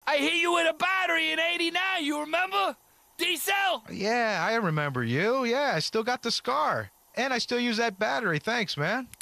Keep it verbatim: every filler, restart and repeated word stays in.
I hit you with a battery in eighty-nine, you remember? D-Cell? Yeah, I remember you. Yeah, I still got the scar. And I still use that battery. Thanks, man.